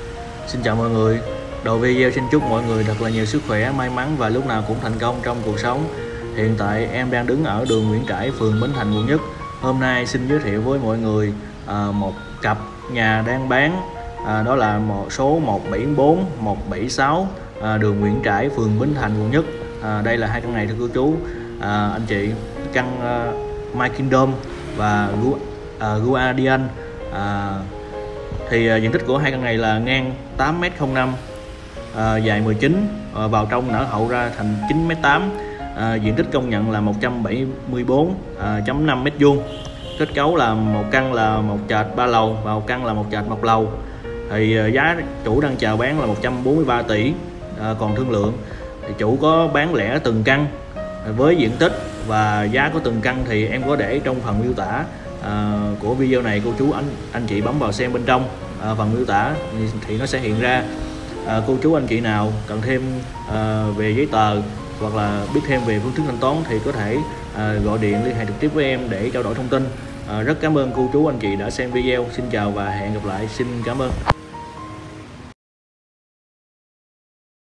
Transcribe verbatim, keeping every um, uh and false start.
Xin chào mọi người. Đầu video xin chúc mọi người thật là nhiều sức khỏe, may mắn và lúc nào cũng thành công trong cuộc sống. Hiện tại em đang đứng ở đường Nguyễn Trãi, phường Bến Thành, quận Nhất. Hôm nay xin giới thiệu với mọi người à, một cặp nhà đang bán, à, đó là một số một bảy bốn, một bảy sáu, à, đường Nguyễn Trãi, phường Bến Thành, quận Nhất. À, đây là hai căn này thưa cô chú, à, anh chị, căn uh, My Kingdom và Guardian. À, thì uh, diện tích của hai căn này là ngang tám mét không năm, à, dài mười chín, à, vào trong nở hậu ra thành chín mét tám. À, diện tích công nhận là một trăm bảy mươi tư phẩy năm mét vuông. Kết cấu là một căn là một trệt ba lầu và một căn là một trệt một lầu. Thì uh, giá chủ đang chào bán là một trăm bốn mươi ba tỷ, à, còn thương lượng thì chủ có bán lẻ từng căn với diện tích và giá của từng căn thì em có để trong phần miêu tả à, của video này. Cô chú anh anh chị bấm vào xem bên trong à, phần miêu tả thì nó sẽ hiện ra. À, cô chú anh chị nào cần thêm à, về giấy tờ hoặc là biết thêm về phương thức thanh toán thì có thể à, gọi điện liên hệ trực tiếp với em để trao đổi thông tin. À, rất cảm ơn cô chú anh chị đã xem video. Xin chào và hẹn gặp lại. Xin cảm ơn.